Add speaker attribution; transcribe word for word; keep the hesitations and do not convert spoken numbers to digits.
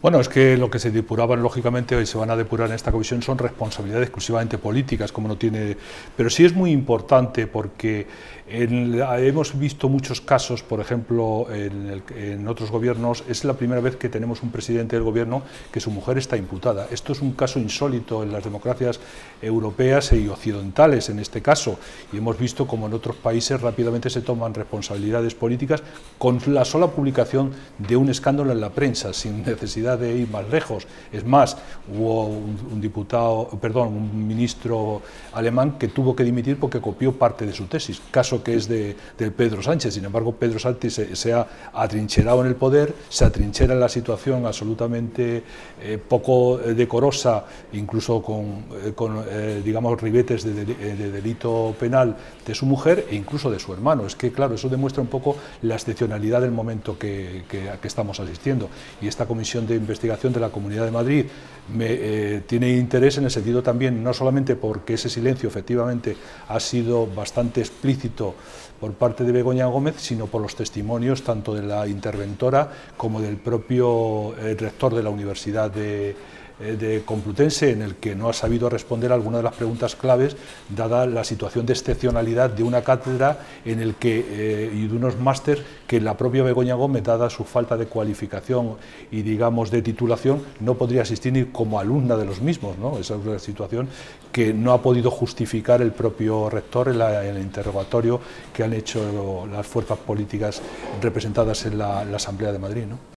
Speaker 1: Bueno, es que lo que se depuraban, lógicamente, hoy se van a depurar en esta comisión son responsabilidades exclusivamente políticas, como no tiene... Pero sí es muy importante porque en, hemos visto muchos casos, por ejemplo, en, el, en otros gobiernos, es la primera vez que tenemos un presidente del gobierno que su mujer está imputada. Esto es un caso insólito en las democracias europeas y occidentales, en este caso, y hemos visto como en otros países rápidamente se toman responsabilidades políticas con la sola publicación de un escándalo en la prensa, sin necesidad de ir más lejos. Es más, hubo un, un diputado, perdón, un ministro alemán que tuvo que dimitir porque copió parte de su tesis, caso que es de, de Pedro Sánchez. Sin embargo, Pedro Sánchez se, se ha atrincherado en el poder, se atrinchera en la situación absolutamente eh, poco decorosa, incluso con, eh, con eh, digamos, ribetes de, de, de delito penal de su mujer e incluso de su hermano. Es que, claro, eso demuestra un poco la excepcionalidad del momento que, que, a que estamos asistiendo. Y esta comisión de investigación de la Comunidad de Madrid me, eh, tiene interés en el sentido también, no solamente porque ese silencio efectivamente ha sido bastante explícito por parte de Begoña Gómez, sino por los testimonios tanto de la interventora como del propio eh, rector de la Universidad de de Complutense, en el que no ha sabido responder a algunas de las preguntas claves, dada la situación de excepcionalidad de una cátedra en el que, eh, y de unos máster que la propia Begoña Gómez, dada su falta de cualificación y, digamos, de titulación, no podría asistir ni como alumna de los mismos, ¿no? Esa es una situación que no ha podido justificar el propio rector en, la, en el interrogatorio que han hecho las fuerzas políticas representadas en la, en la Asamblea de Madrid, ¿no?